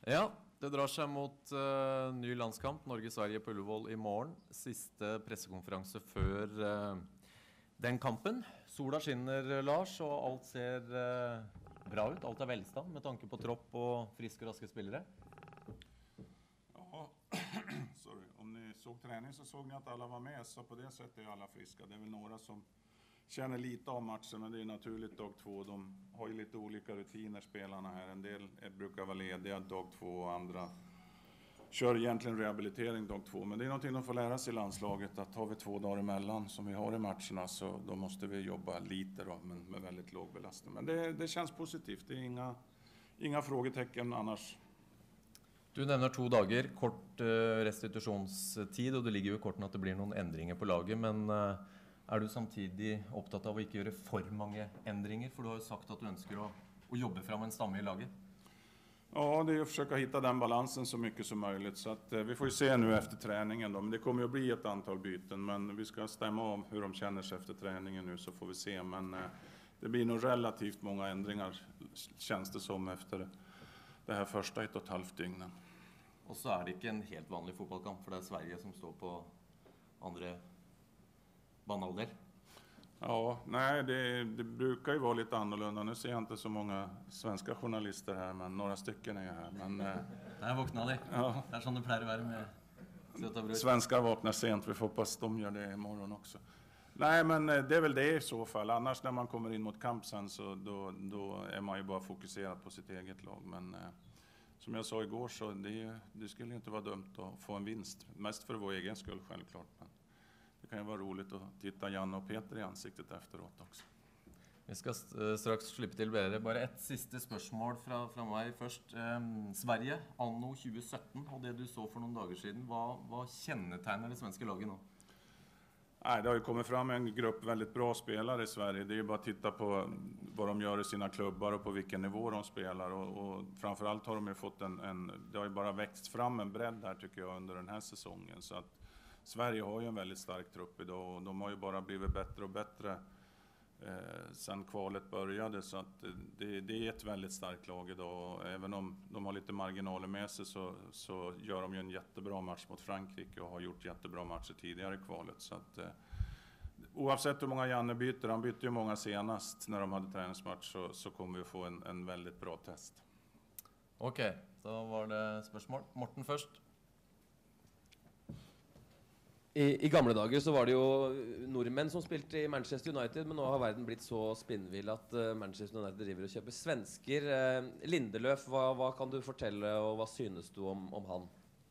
Ja, det drar seg mot ny landskamp, Norge-Sverige på Ullevål i morgen. Siste pressekonferanse før den kampen. Sola skinner, Lars, og alt ser bra ut. Alt velstand med tanke på tropp og friske og raske spillere. Ja, sorry. Om ni såg träning så såg ni att alla var med, så på det sättet är alla friska. Det är väl några som känner lite av matchen, men det är naturligt dag 2. De har ju lite olika rutiner, spelarna här. En del brukar vara lediga dag 2 och andra kör egentligen rehabilitering dag 2. Men det är någonting de får lära sig i landslaget, att har vi 2 dagar emellan som vi har i matcherna, så då måste vi jobba lite då, men med väldigt låg belastning. Men det känns positivt, det är inga frågetecken annars. Du nevner 2 dager, kort restitusjonstid, og det ligger jo i korten at det blir noen endringer på laget, men er du samtidig opptatt av å ikke gjøre for mange endringer? For du har jo sagt at du ønsker å jobbe fram en stamme i laget. Ja, det är att försöka hitta den balansen så mycket som möjligt. Så att, vi får ju se nu efter träningen då. Men det kommer ju att bli ett antal byten. Men vi ska stämma av hur de känner sig efter träningen nu, så får vi se. Men det blir nog relativt många ändringar, känns det som, efter det här första 1,5 dygnen. Og så er det ikke en helt vanlig fotballkamp, for det er Sverige som står på andre banehalvdel. Ja, nej, det brukar ju vara lite annorlunda. Nu ser jag inte så många svenska journalister här, men några stycken är här. Men, där vaknar de. Ja. Det är sån det pleier å være med svenskar vaknar sent, vi får hoppas de gör det imorgon också. Nej, men det är väl det i så fall. Annars när man kommer in mot kamp sen, så då är man ju bara fokuserad på sitt eget lag. Men som jag sa igår, så det skulle inte vara dumt att få en vinst. Mest för vår egen skull självklart. Men det kan ju vara roligt att titta Janne och Peter i ansiktet efteråt också. Vi skal straks slippe til bedre. Bare ett siste spørsmål fra meg først. Sverige, anno 2017, og det du så for noen dager siden, hva kjennetegner det svenske laget nå? Nej, det har ju kommit fram en grupp väldigt bra spelare i Sverige. Det är ju bara att titta på vad de gör i sina klubbar och på vilken nivå de spelar. Och framförallt har de ju fått det har ju bara växt fram en bredd här, tycker jag, under den här säsongen. Så att Sverige har ju en väldigt stark trupp idag, och de har ju bara blivit bättre och bättre sen kvalet började. Så att det är ett väldigt starkt lag idag, och även om de har lite marginaler med sig, så gör de ju en jättebra match mot Frankrike och har gjort jättebra matcher tidigare i kvalet. Så att oavsett hur många Janne byter, han bytte ju många senast när de hade träningsmatch, så kommer vi få en väldigt bra test. Okej, så var det spørsmål. Morten først. I gamle dager så var det jo nordmenn som spilte i Manchester United, men nå har verden blitt så spinnvill at Manchester United driver og kjøper svensker. Lindelöf, hva kan du fortelle, og hva synes du om han?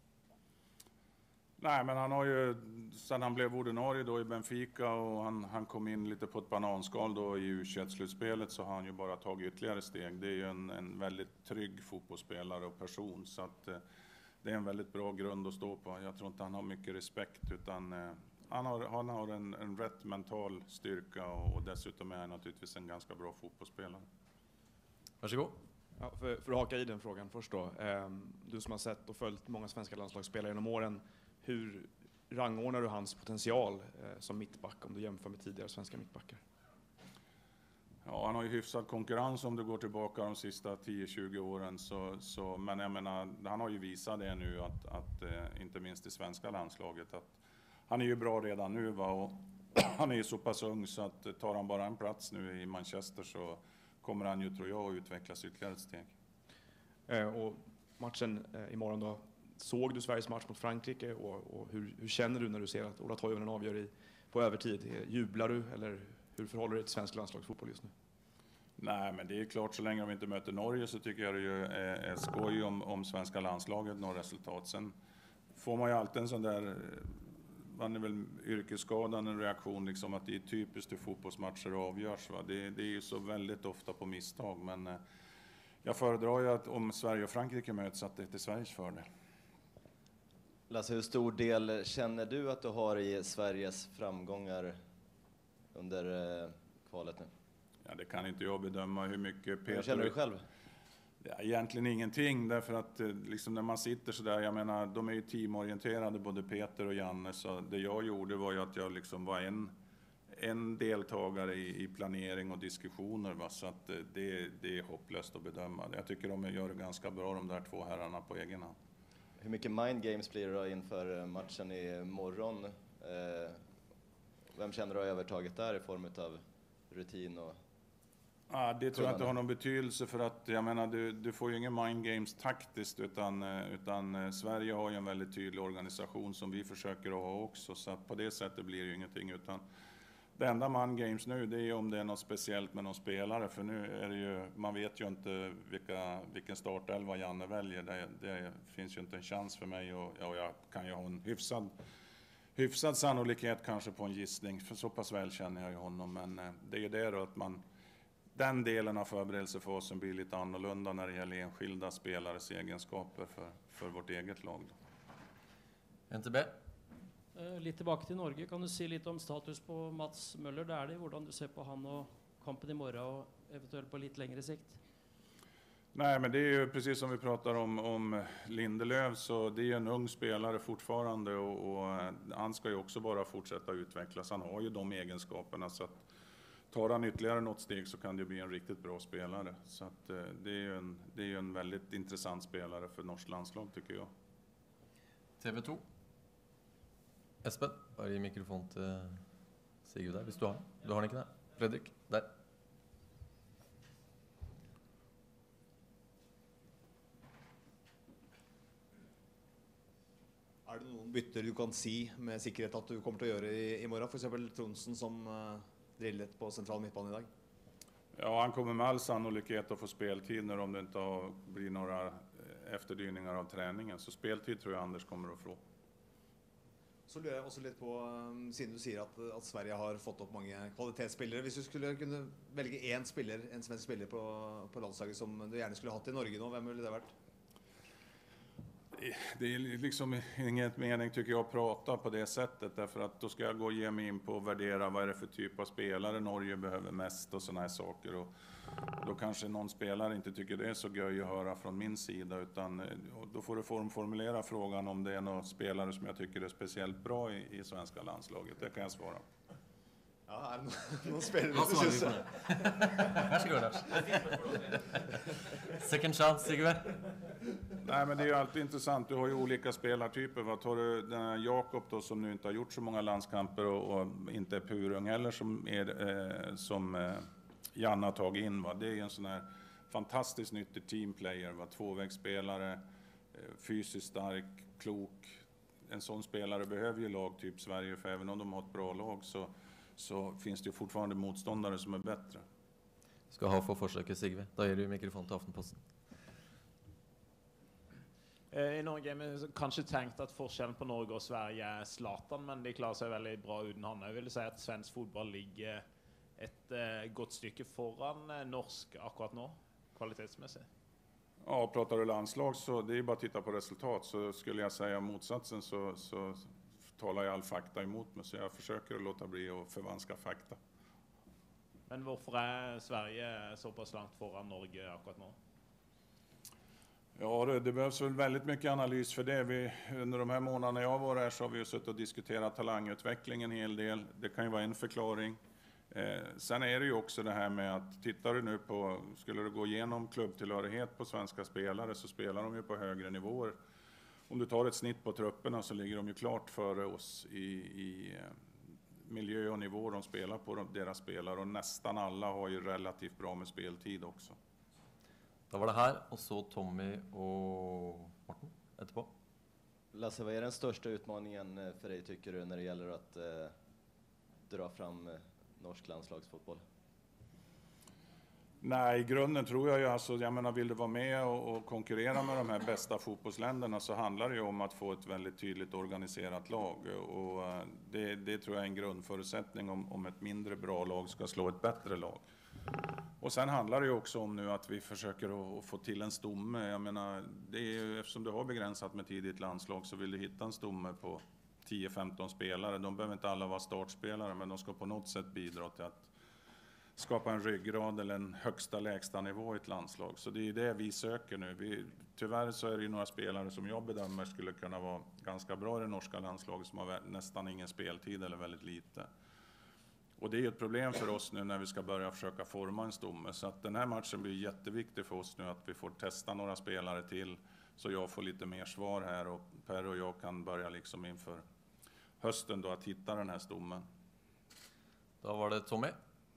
Nej, men han har ju, sen han blev ordinarie då i Benfica, och han kom in lite på ett bananskal då i U21-slutspelet, så har han ju bara tagit ytterligare steg. Det är ju en väldigt trygg fotbollsspelare och person, så att det är en väldigt bra grund att stå på. Jag tror inte han har mycket respekt, utan han har en rätt mental styrka, och dessutom är han naturligtvis en ganska bra fotbollsspelare. Varsågod. Ja, för att haka i den frågan först då. Du som har sett och följt många svenska landslagsspelare genom åren, hur rangordnar du hans potential som mittback om du jämför med tidigare svenska mittbackar? Ja, han har ju hyfsad konkurrens om du går tillbaka de sista 10-20 åren. Men jag menar, han har ju visat det nu, att inte minst i svenska landslaget, att han är ju bra redan nu, va? Och han är ju så pass ung, så att tar han bara en plats nu i Manchester, så kommer han ju, tror jag, att utvecklas ytterligare ett steg. Och matchen imorgon då, såg du Sveriges match mot Frankrike, och hur känner du när du ser att Ola Toivonen avgör på övertid? Jublar du, eller hur förhåller du dig till svensk landslagsfotboll just nu? Nej, men det är klart, så länge de inte möter Norge, så tycker jag det är skoj om svenska landslaget når resultat. Sen får man ju alltid en sån där, man är väl yrkesskadad, en reaktion liksom, att det är typiskt hur fotbollsmatcher avgörs, va? Det är ju så väldigt ofta på misstag, men jag föredrar ju att om Sverige och Frankrike möts, att det är till Sveriges fördel. Lasse, hur stor del känner du att du har i Sveriges framgångar under kvalet nu? Ja, det kan inte jag bedöma hur mycket Peter... Hur känner du själv? Ja, egentligen ingenting, därför att liksom när man sitter så där, jag menar, de är ju teamorienterade, både Peter och Janne, så det jag gjorde var ju att jag liksom var en deltagare i planering och diskussioner. Va? Så att det är hopplöst att bedöma. Jag tycker de gör det ganska bra, de där två herrarna på egen hand. Hur mycket mind games blir det då inför matchen i morgon? Vem känner du har övertaget där i form av rutin och... Ja, det tror jag inte har någon betydelse, för att jag menar, du får ju ingen mind games taktiskt, utan Sverige har ju en väldigt tydlig organisation som vi försöker att ha också, så att på det sättet blir det ju ingenting, utan det enda mind games nu, det är om det är något speciellt med någon spelare, för nu är det ju, man vet ju inte vilken startelva Janne väljer. Det finns ju inte en chans för mig, och jag kan ju ha en hyfsad sannolikhet kanske på en gissning, för så pass väl känner jag ju honom, men det är ju det då att den delen av förberedelsefasen blir lite annorlunda när det gäller enskilda spelares egenskaper för vårt eget lag. NTB? Litt tilbake til Norge. Kan du si litt om status på Mats Møller Dæhlie? Hvordan du ser på han og kampen i morgen, og eventuelt på litt lengre sikt? Nej, men det är ju precis som vi pratar om Lindelöf, så det är en ung spelare fortfarande, och han ska ju också bara fortsätta utvecklas. Han har ju de egenskaperna, så att tar han ytterligare något steg så kan det bli en riktigt bra spelare. Så att det är ju en väldigt intressant spelare för norskt landslag, tycker jag. TV2. Espen, bare gi mikrofon til Sigurd der, hvis du har den. Du har den ikke der. Fredrik, der. Er det noen bytter du kan si med sikkerhet at du kommer til å gjøre i morgen? For eksempel Tronsen som drillet på central midtbane i dag. Ja, han kommer med all sannolikhet att få speltid när om det inte blir några efterdyningar av träningen. Så speltid tror jag Anders kommer att få. Så lurer jeg også litt på, siden du sier at Sverige har fått opp mange kvalitetsspillere. Hvis du skulle kunne velge en svensk spiller på landslaget som du gjerne skulle hatt i Norge nå, hvem ville det vært? Det är liksom inget mening, tycker jag, att prata på det sättet, därför att då ska jag gå och ge mig in på att värdera vad är det för typ av spelare Norge behöver mest och såna här saker, och då kanske någon spelare inte tycker det är så göj att höra från min sida, utan då får du formulera frågan om det är någon spelare som jag tycker är speciellt bra i svenska landslaget. Det kan jag svara. Ja, er det noen spillere Hva svarer vi på det? Varsågod, Lars. Second chance, Sigurd. Nej, men det är ju alltid intressant. Du har ju olika spelartyper. Vad tar du den här Jakob då, som nu inte har gjort så många landskamper och inte är purung heller, som Janne har tagit in. Va? Det är en sån här fantastiskt nyttig teamplayer. Va? Tvåvägsspelare, fysiskt stark, klok. En sån spelare behöver ju lag typ Sverige, för även om de har ett bra lag så finns det ju fortfarande motståndare som är bättre. Skal ha for forsøket, Sigve. Da gir du mikrofon til Aftenposten. I Norge har vi kanskje tenkt at forskjellen på Norge og Sverige er Zlatan, men de klarer seg veldig bra uten han. Jeg vil si at svensk fotball ligger et godt stykke foran norsk akkurat nå, kvalitetsmessigt. Ja, pratar du landslag så det är bara att titta på resultat, så skulle jag säga motsatsen så talar jag all fakta emot mig, så jag försöker att låta bli att förvanska fakta. Men hvorfor er Sverige såpass langt foran Norge akkurat nå? Ja, det behövs väl väldigt mycket analys för det. Under de här månaderna jag var här så har vi ju suttit och diskuterat talangutveckling en hel del. Det kan ju vara en förklaring. Sen är det ju också det här med att tittar du nu på, skulle du gå igenom klubbtillhörighet på svenska spelare, så spelar de ju på högre nivåer. Om du tar ett snitt på trupperna så ligger de ju klart före oss i miljö och nivå de spelar på, deras spelare, och nästan alla har ju relativt bra med speltid också. Da var det her, og så Tommy og Morten etterpå. Lasse, vad är den största utmaningen för dig, tycker du, när det gäller att dra fram norsk landslagsfotboll? Nej, i grunden tror jag ju, alltså, jag menar, vill du vara med och konkurrera med de här bästa fotbollsländerna så handlar det ju om att få ett väldigt tydligt organiserat lag, och det tror jag är en grundförutsättning om ett mindre bra lag ska slå ett bättre lag. Och sen handlar det ju också om nu att vi försöker att få till en stomme. Jag menar, det är ju, eftersom du har begränsat med tid i ett landslag, så vill du hitta en stomme på 10-15 spelare. De behöver inte alla vara startspelare, men de ska på något sätt bidra till att skapa en ryggrad eller en högsta lägsta nivå i ett landslag. Så det är det vi söker nu. Tyvärr så är det ju några spelare som jag bedömer skulle kunna vara ganska bra i det norska landslaget som har nästan ingen speltid eller väldigt lite. Och det är ju ett problem för oss nu när vi ska börja försöka forma en stomme. Så att den här matchen blir jätteviktig för oss nu, att vi får testa några spelare till. Så jag får lite mer svar här och Per och jag kan börja liksom inför hösten då att hitta den här stommen. Då var det Tommy.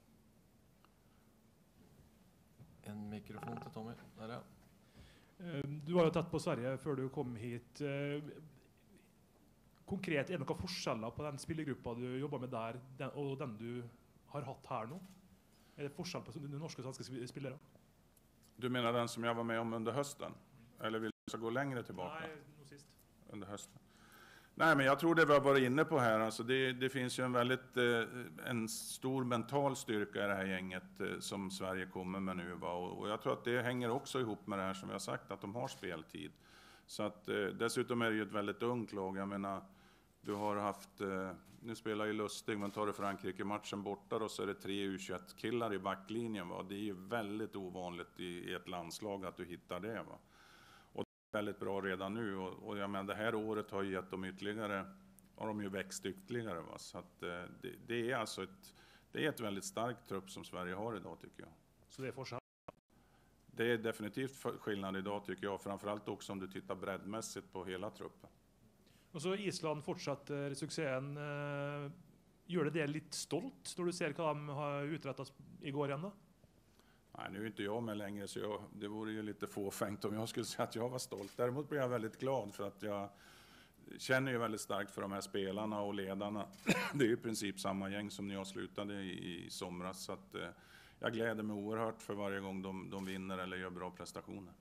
En mikrofon till Tommy. Där ja. Du har jo tatt på Sverige før du kom hit. Konkret, er det noen forskjeller på den spillergruppa du jobber med der og den du har hatt her nå? Er det forskjell på de norske og svenske spillere? Du menar den som jag var med om under hösten? Eller vill du gå längre tillbaka? Nej, nå sist. Under hösten. Nej, men jag tror det vi har varit inne på här. Alltså det finns ju en stor mental styrka i det här gänget som Sverige kommer med nu. Och jag tror att det hänger också ihop med det här som vi har sagt, att de har speltid. Så att dessutom är det ju ett väldigt ungt lag. Jag menar, du har haft, nu spelar ju Lustig, men tar du Frankrike-matchen borta då så är det 3 U21-killar i backlinjen. Va? Det är ju väldigt ovanligt i ett landslag att du hittar det. Va? Och det är väldigt bra redan nu. Och jag menar, det här året har ju gett dem ytterligare, har de ju växt ytterligare. Va? Så att det är alltså ett väldigt starkt trupp som Sverige har idag tycker jag. Så det är forskjell? Det är definitivt skillnad idag tycker jag. Framförallt också om du tittar breddmässigt på hela truppen. Og så Island fortsatte suksessen. Gjør det litt stolt når du ser hva de har utrettet i går igjen da? Nej, nu är inte jag med längre så det vore ju lite fåfängt om jag skulle säga att jag var stolt. Däremot blir jag väldigt glad för att jag känner ju väldigt starkt för de här spelarna och ledarna. Det är ju i princip samma gäng som när jag slutade i somras. Så att jag gläder mig oerhört för varje gång de vinner eller gör bra prestationer.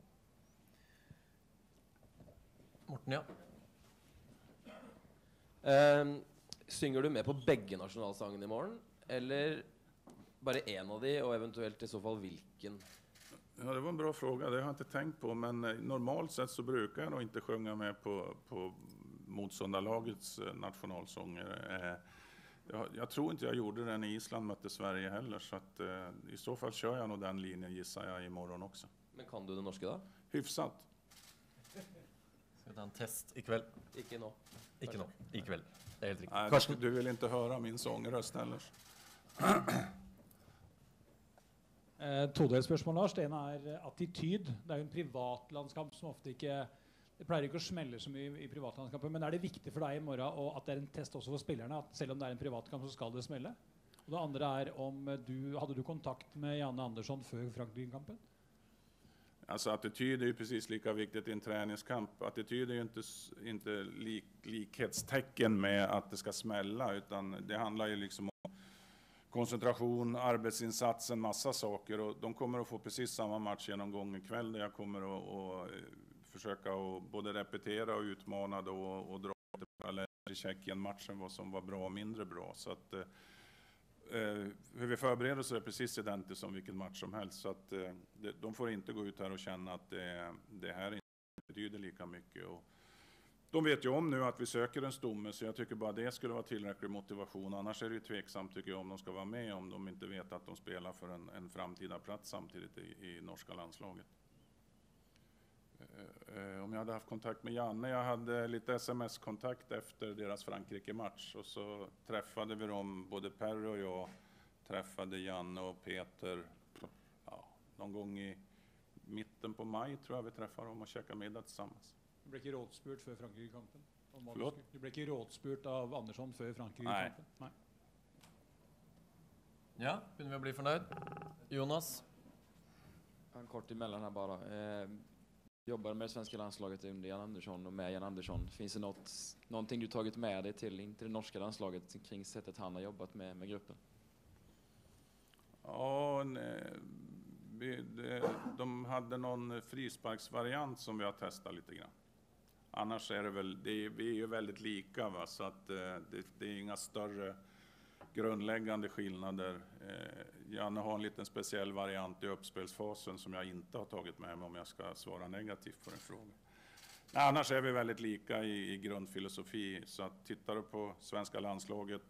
Morten, ja. Synger du med på begge nasjonalsangene i morgen? Eller bare en av de, og eventuelt i så fall hvilken? Ja, det var en bra fråga. Det har jag inte tänkt på. Men normalt sett så brukar jag nog inte sjunga med på motståndarlagets nationalsånger. Jag tror inte jag gjorde den i Island mötte Sverige heller. Så att, i så fall kör jag nog den linjen gissar jag imorgon också. Men kan du det norske da? Hyfsat. Ska vi ta en test ikväll? Ikke nå. Ikke nå. Ikväll. Det är helt riktigt. Nej, Karsten? du vill inte höra min sångröst heller. Todelt spørsmål, Lars. Det ene er attityd. Det er jo en privatlandskamp som ofte ikke det pleier ikke å smelle så mye i privatlandskamper. Men er det viktig for deg i morgen og at det er en test også for spillerne, at selv om det er en privatkamp, så skal det smelle? Og det andre er om hadde du kontakt med Janne Andersson før Frankrike-kampen? Alltså attityd är ju precis lika viktigt i en träningskamp. Attityd är ju inte likhetstecken med att det ska smälla, utan det handlar ju liksom om koncentration, arbetsinsats, en massa saker. Och de kommer att få precis samma matchgenomgång ikväll där jag kommer att försöka att både repetera och utmana då och dra eller i Tjeckien-matchen vad som var bra och mindre bra. Så att hur vi förbereder oss är precis identiskt som vilken match som helst. Så att de får inte gå ut här och känna att det här inte betyder lika mycket. Och de vet ju om nu att vi söker en stomme, så jag tycker bara det skulle vara tillräcklig motivation. Annars är det ju tveksamt tycker jag om de ska vara med, om de inte vet att de spelar för en framtida plats samtidigt i norska landslaget. Om jag hade haft kontakt med Janne, jag hade lite sms-kontakt efter deras Frankrike-match och så träffade vi dem, både Per och jag träffade Janne och Peter någon gång i mitten på maj tror jag vi träffade dem och käkade middag tillsammans. Du ble ikke rådspurt før Frankrike-kampen? Förlåt? Du ble ikke rådspurt av Andersson før Frankrike-kampen? Nej. Ja, begynner vi å bli fornøyd. Jonas? En kort emellan här bara. Jobbar med det svenska landslaget under Jan Andersson och med Jan Andersson. Finns det någonting du tagit med dig till det norska landslaget kring sättet han har jobbat med gruppen? Ja, de hade någon frisparksvariant som vi har testat lite grann. Annars är det väl, vi är ju väldigt lika va? Så att det är inga större grundläggande skillnader. Janne har en liten speciell variant i uppspelsfasen som jag inte har tagit med mig om jag ska svara negativt på en fråga. Annars är vi väldigt lika i grundfilosofi, så att tittar du på svenska landslaget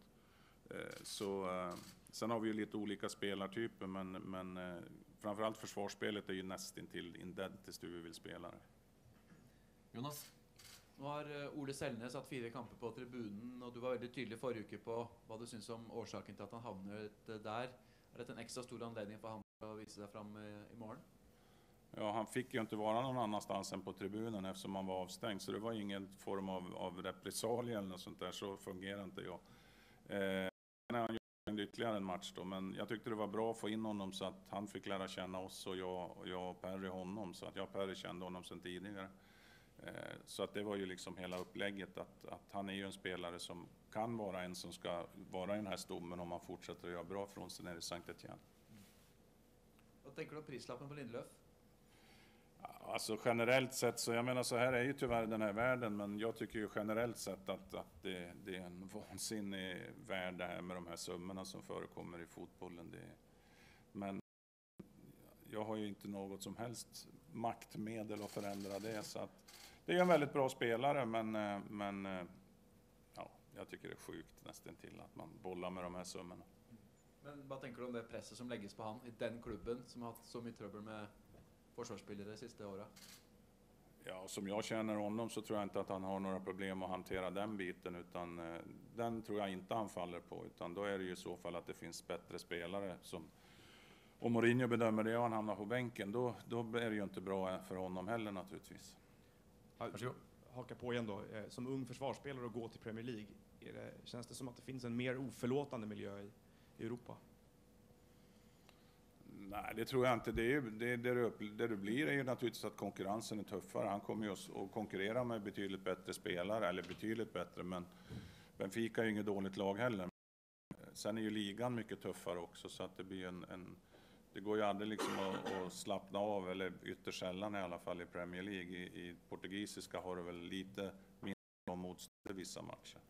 sen har vi ju lite olika spelartyper, men framförallt försvarsspelet är ju nästintill identiskt hur vi vill spela det. Jonas? Nå har Ole Selnes hatt 4 kamper på tribunen, og du var veldig tydelig forrige uke på hva du synes om årsaken til at han havnet der. Er dette en ekstra stor anledning for han å vise seg fram i morgen? Ja, han fick ju inte vara någon annanstans än på tribunen eftersom han var avstängd. Så det var ingen form av repressalie eller något sånt där. Så fungerar inte jag. Han gjorde ytterligare en match då. Men jag tyckte det var bra att få in honom så att han fick lära känna oss och jag och Perry honom. Så att jag och Perry kände honom sedan tidigare. Så att det var ju liksom hela upplägget. Att han är ju en spelare som kan vara en som ska vara i den här stommen om han fortsätter att göra bra från sig nere i Saint-Étienne. Vad tänker du om prislappen på Lindelöf? Alltså generellt sett så, jag menar så här är ju tyvärr den här världen, men jag tycker ju generellt sett att det är en vansinnig värld det här med de här summorna som förekommer i fotbollen. Men jag har ju inte något som helst maktmedel att förändra det, så att det är en väldigt bra spelare, men ja, jag tycker det är sjukt nästan till att man bollar med de här summorna. Men vad tänker du om det presset som läggs på han i den klubben som har haft så mycket trubbel med forsvarsspelare de sista åren? Ja, som jag känner honom så tror jag inte att han har några problem att hantera den biten, utan den tror jag inte han faller på, utan då är det ju i så fall att det finns bättre spelare som, om Mourinho bedömer det och han hamnar på bänken, då är det ju inte bra för honom heller naturligtvis. Haka på igen då, som ung försvarsspelare och gå till Premier League, känns det som att det finns en mer oförlåtande miljö i Europa? Nej, det tror jag inte. Det du blir är ju naturligtvis att konkurrensen är tuffare. Han kommer ju att konkurrera med betydligt bättre spelare, eller betydligt bättre, men Benfica är ju inget dåligt lag heller. Sen är ju ligan mycket tuffare också, så att det blir det går ju aldrig liksom att slappna av, eller ytterst sällan i alla fall i Premier League. I portugisiska har det väl lite mindre motstånd i vissa matcher.